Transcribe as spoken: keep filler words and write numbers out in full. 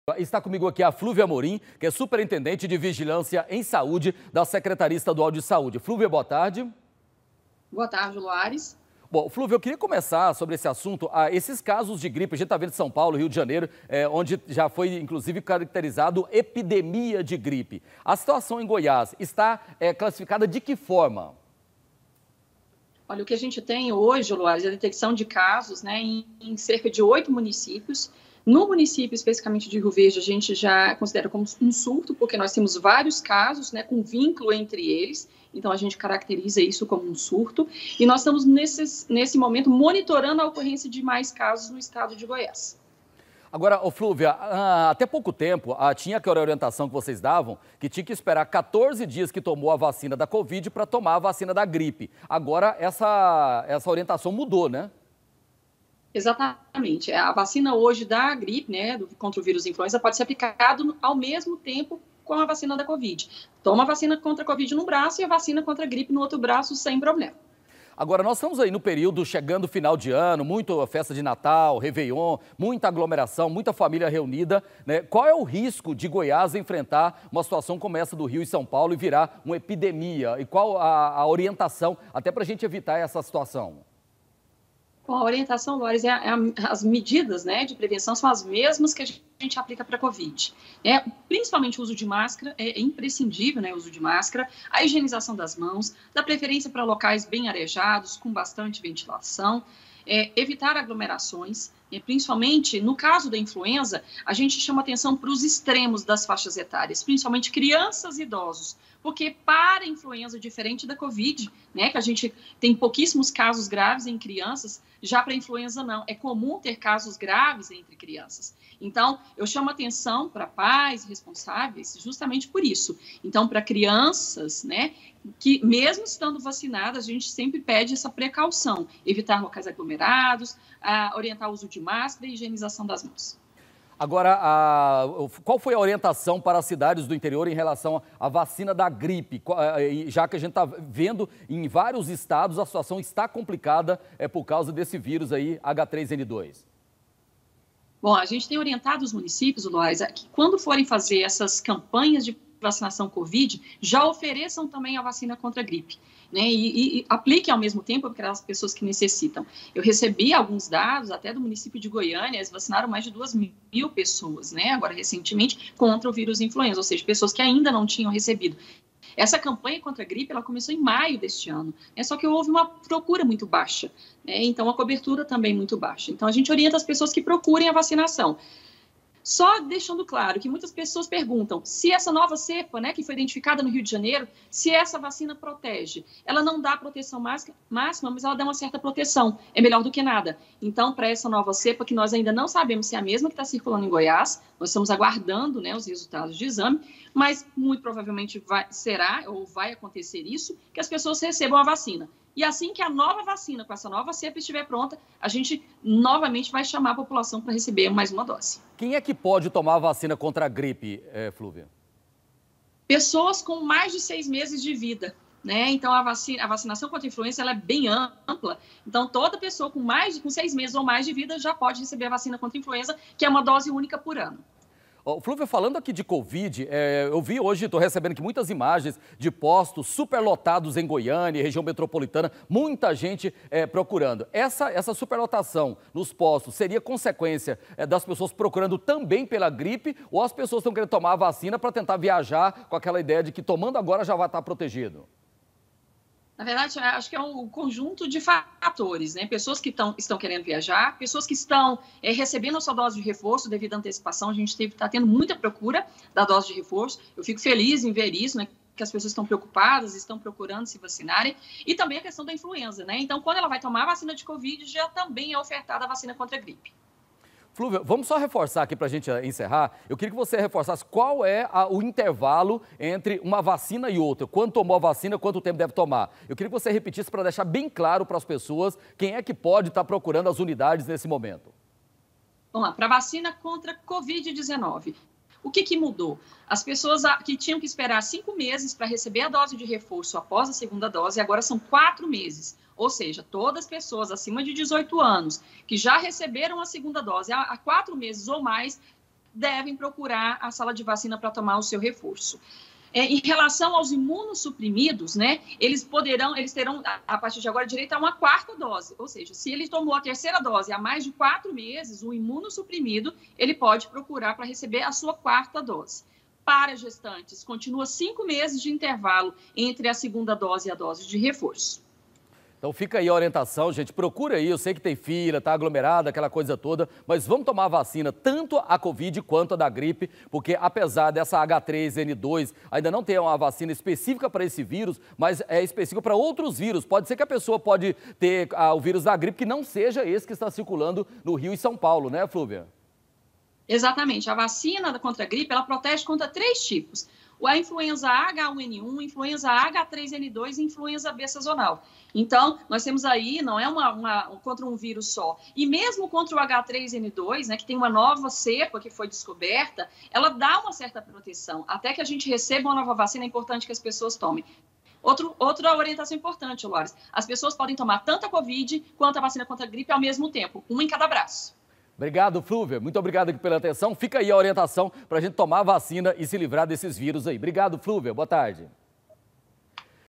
Está comigo aqui a Flúvia Amorim, que é superintendente de Vigilância em Saúde da Secretaria Estadual de Saúde. Flúvia, boa tarde. Boa tarde, Luares. Bom, Flúvia, eu queria começar sobre esse assunto. Ah, esses casos de gripe, a gente está vendo em São Paulo, Rio de Janeiro, é, onde já foi, inclusive, caracterizado epidemia de gripe. A situação em Goiás está é, classificada de que forma? Olha, o que a gente tem hoje, Luares, é a detecção de casos, né, em, em cerca de oito municípios. No município, especificamente de Rio Verde, a gente já considera como um surto, porque nós temos vários casos, né, com vínculo entre eles, então a gente caracteriza isso como um surto, e nós estamos, nesse, nesse momento, monitorando a ocorrência de mais casos no estado de Goiás. Agora, ô Flúvia, até pouco tempo, tinha aquela orientação que vocês davam, que tinha que esperar quatorze dias que tomou a vacina da Covid para tomar a vacina da gripe. Agora, essa, essa orientação mudou, né? Exatamente. A vacina hoje da gripe, né, do, contra o vírus influenza, pode ser aplicado ao mesmo tempo com a vacina da Covid. Toma a vacina contra a Covid num braço e a vacina contra a gripe no outro braço, sem problema. Agora, nós estamos aí no período chegando final de ano, muita festa de Natal, Réveillon, muita aglomeração, muita família reunida, né? Qual é o risco de Goiás enfrentar uma situação como essa do Rio e São Paulo e virar uma epidemia? E qual a, a orientação, até para a gente evitar essa situação? Bom, a orientação, Loris, é, é as medidas, né, de prevenção são as mesmas que a gente aplica para a Covid. É, principalmente o uso de máscara, é imprescindível, né, o uso de máscara, a higienização das mãos, da preferência para locais bem arejados, com bastante ventilação, é, evitar aglomerações, é, principalmente no caso da influenza, a gente chama atenção para os extremos das faixas etárias, principalmente crianças e idosos, porque para a influenza, diferente da Covid, né, que a gente tem pouquíssimos casos graves em crianças, já para a influenza não, é comum ter casos graves entre crianças. Então, eu chamo atenção para pais responsáveis justamente por isso. Então, para crianças, né, que mesmo estando vacinadas, a gente sempre pede essa precaução, evitar locais aglomerados, a orientar o uso de máscara e higienização das mãos. Agora, a, qual foi a orientação para as cidades do interior em relação à vacina da gripe? Já que a gente está vendo em vários estados a situação está complicada é, por causa desse vírus aí, H três N dois. Bom, a gente tem orientado os municípios, Lois, que quando forem fazer essas campanhas de vacinação Covid, já ofereçam também a vacina contra a gripe, né? E, e apliquem ao mesmo tempo para as pessoas que necessitam. Eu recebi alguns dados, até do município de Goiânia, eles vacinaram mais de duas mil pessoas, né? Agora, recentemente, contra o vírus influenza, ou seja, pessoas que ainda não tinham recebido. Essa campanha contra a gripe, ela começou em maio deste ano, né? Só que houve uma procura muito baixa, né? Então a cobertura também muito baixa. Então a gente orienta as pessoas que procurem a vacinação. Só deixando claro que muitas pessoas perguntam se essa nova cepa, né, que foi identificada no Rio de Janeiro, se essa vacina protege. Ela não dá proteção máxima, mas ela dá uma certa proteção. É melhor do que nada. Então, para essa nova cepa, que nós ainda não sabemos se é a mesma que está circulando em Goiás, nós estamos aguardando, né, os resultados de exame, mas muito provavelmente vai, será ou vai acontecer isso, que as pessoas recebam a vacina. E assim que a nova vacina, com essa nova cepa estiver pronta, a gente novamente vai chamar a população para receber mais uma dose. Quem é que pode tomar a vacina contra a gripe, é, Flúvia? Pessoas com mais de seis meses de vida, né? Então, a, vacina, a vacinação contra a influenza ela é bem ampla. Então, toda pessoa com mais com seis meses ou mais de vida já pode receber a vacina contra a influenza, que é uma dose única por ano. Oh, Flúvia, falando aqui de Covid, é, eu vi hoje, estou recebendo aqui muitas imagens de postos superlotados em Goiânia, região metropolitana, muita gente é, procurando. Essa, essa superlotação nos postos seria consequência é, das pessoas procurando também pela gripe ou as pessoas estão querendo tomar a vacina para tentar viajar com aquela ideia de que tomando agora já vai estar protegido? Na verdade, acho que é um conjunto de fatores, né? Pessoas que tão, estão querendo viajar, pessoas que estão é, recebendo a sua dose de reforço devido à antecipação. A gente está tendo muita procura da dose de reforço. Eu fico feliz em ver isso, né? Que as pessoas estão preocupadas, estão procurando se vacinarem. E também a questão da influenza, né? Então, quando ela vai tomar a vacina de Covid, já também é ofertada a vacina contra a gripe. Flúvia, vamos só reforçar aqui para a gente encerrar. Eu queria que você reforçasse qual é a, o intervalo entre uma vacina e outra. Quando tomou a vacina, quanto tempo deve tomar? Eu queria que você repetisse para deixar bem claro para as pessoas quem é que pode estar procurando as unidades nesse momento. Vamos lá, para a vacina contra a Covid dezenove. O que, que mudou? As pessoas que tinham que esperar cinco meses para receber a dose de reforço após a segunda dose, agora são quatro meses. Ou seja, todas as pessoas acima de dezoito anos que já receberam a segunda dose há quatro meses ou mais devem procurar a sala de vacina para tomar o seu reforço. É, em relação aos imunossuprimidos, né, eles poderão, eles terão, a partir de agora, direito a uma quarta dose. Ou seja, se ele tomou a terceira dose há mais de quatro meses, o imunossuprimido, ele pode procurar para receber a sua quarta dose. Para gestantes, continua cinco meses de intervalo entre a segunda dose e a dose de reforço. Então fica aí a orientação, gente, procura aí, eu sei que tem fila, tá aglomerada, aquela coisa toda, mas vamos tomar a vacina, tanto a Covid quanto a da gripe, porque apesar dessa H três N dois ainda não ter uma vacina específica para esse vírus, mas é específica para outros vírus. Pode ser que a pessoa pode ter ah, o vírus da gripe que não seja esse que está circulando no Rio e São Paulo, né, Flúvia? Exatamente, a vacina contra a gripe, ela protege contra três tipos. A influenza H um N um, influenza H três N dois e influenza B sazonal. Então, nós temos aí, não é uma, uma, contra um vírus só. E mesmo contra o H três N dois, né, que tem uma nova cepa que foi descoberta, ela dá uma certa proteção. Até que a gente receba uma nova vacina, é importante que as pessoas tomem. Outro, outra orientação importante, Loares, as pessoas podem tomar tanto a Covid quanto a vacina contra a gripe ao mesmo tempo, uma em cada braço. Obrigado, Flúvia. Muito obrigado aqui pela atenção. Fica aí a orientação para a gente tomar a vacina e se livrar desses vírus aí. Obrigado, Flúvia. Boa tarde.